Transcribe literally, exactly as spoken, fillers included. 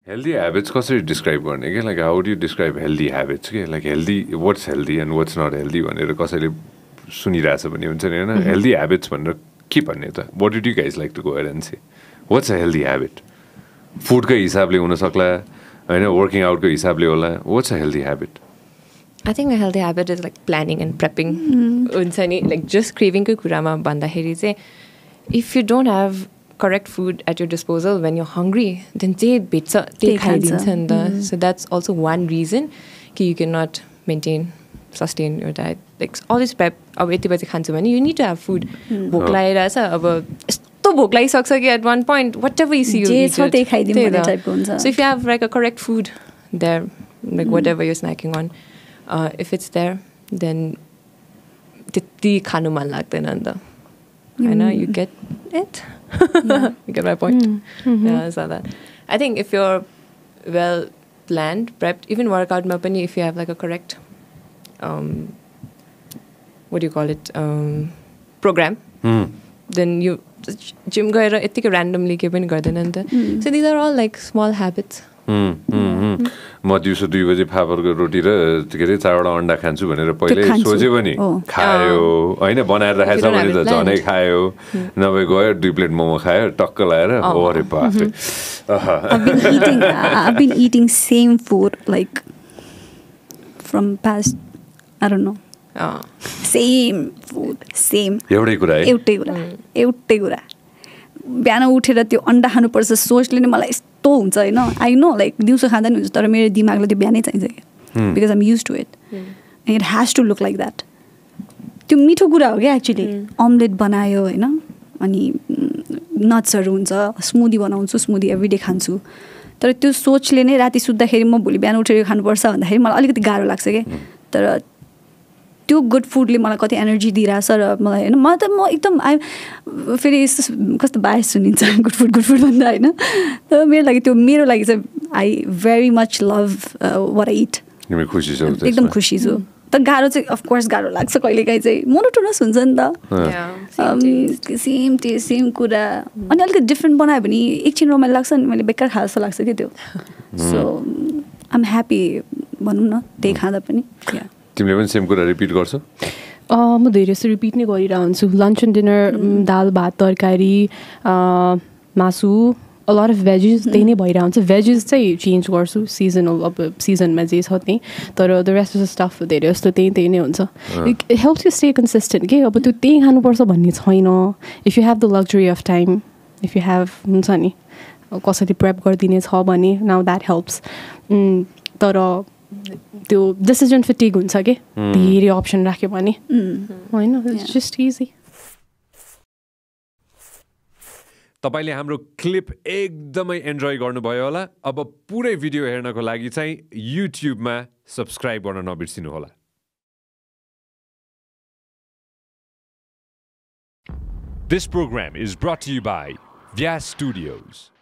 Healthy habits कसरी describe गर्ने के like how do you describe healthy habits के like healthy what's healthy and what's not healthy भनेर कसैले सुनिरहेछ भने हुन्छ नि हैन healthy habits भनेर के भन्ने त what did you guys like to go ahead and say what's a healthy habit food कै हिसाबले हुन सक्ला हैन working out कै हिसाबले होला what's a healthy habit I think a healthy habit is like planning and prepping हुन्छ नि like just craving कै कुरामा भन्दाखेरि चाहिँ if you don't have correct food at your disposal when you're hungry then they betcha they mm. so that's also one reason ki you cannot maintain sustain your diet like all this prep अब यति बजे खान्छु भने you need to have food भोक लागिरहेछ अब यस्तो भोक लागिसक्छ कि at one point whatever you see you eat it so if you have like a correct food there like whatever you're snacking on uh, if it's there then त्यति खानु मन लाग्दैन नि त हैन you get it yeah. You get my point. Mm. Mm-hmm. Yeah, I saw that. I think if you're well planned, prepped, even workout mapani, if you have like a correct, um, what do you call it, um, program, mm. then you gym gaera etika randomly ke pani garदैन नि त. So these are all like small habits. म दिउँसो दुई बजे फापरको रोटी र के अरे चारवटा अन्डा खान्छु भनेर पहिले सोचे पनि खायो होइन बनाएर राखेछ भने त झनै खायो नभए गयो दुई प्लेट मोमो खायो टक्क लगाएर अरे बाफरे I've been eating same food like from past I don't know same food same एउटै कुरा है एउटै कुरा एउटै कुरा बिहान उठेर त्यो अन्डा खानुपर्छ सोचले नै मलाई यस्तो हुन्छ होइन आई नो लाइक दिउँसो खाँदा नि हुन्छ तर मेरो दिमागलाई त्यो बिहानै चाहिन्छ क्या because I'm used to it and it has to look like that त्यो मिठो कुरा हो क्या एक्चुली अम्लेट बनायो होइन अनि नट्सहरू हुन्छ स्मुदी बनाउँछु स्मुदी एभ्री डे खान्छु तर त्यो सोचले नै राति सुत्दाखेरि म भोलि बिहान उठेर खानुपर्छ भन्दाखेरि मलाई अलिकति गाह्रो लाग्छ क्या तर त्यो गुड फुडले मलाई कति एनर्जी दिइरहेछ र मलाई होइन मलाई त म एकदम आइ फेरि यस्तो कस्तो बायस सुनिन्छ गुड फुड गुड फुड भन्दा होइन तर मेरो लागि त्यो मेरो लागि चाहिँ I very much love what I eat एकदम खुसी छु तर गाह्रो चाहिँ अफकोर्स गाह्रो लाग्छ कहिलेकाहीँ चाहिँ मोनोटोनस हुन्छ नि त सेम टेस्ट सेम कुरा अनि अलिकति डिफ्रेन्ट बनायो भने एकछिन रमाइलो लाग्छ नि मैले बेकार खाएको जस्तो लाग्छ कि त्यो सो आइ एम ह्याप्पी भनौँ न त्यही खाँदा पनि तिमीले पनि सेम कुरा रिपिट गर्छौ म धेरै जस्तो रिपिट नै गरिरहेको हुन्छु लन्च एन्ड डिनर दाल भात तरकारी मासु a lot of veggies त्यही नै भइरहेको हुन्छ भेजिज चाहिँ चेन्ज गर्छु सिजनल अब सिजनमा जे छ त्यही तर the rest of the stuff धेरै जस्तो त्यही त्यही नै हुन्छ it helps you stay consistent के अब त्यो त्यही खानुपर्छ भन्ने छैन if you have the luxury of time if you have हुन्छ नि कसरी प्रेप गरिदिने छ भने नाउ द्याट हेल्प्स तर त्यो डिसिजन फिटिक हुन्छ कि धेरै अप्सन राख्यो भने होइन इट्स जस्ट इजी तपाईले हाम्रो क्लिप एकदमै एन्जोय गर्नुभयो होला अब पुरै भिडियो हेर्नको लागि चाहिँ युट्युबमा सब्स्क्राइब गर्न नबिर्सिनु होला This program is brought to you by Vyas Studios.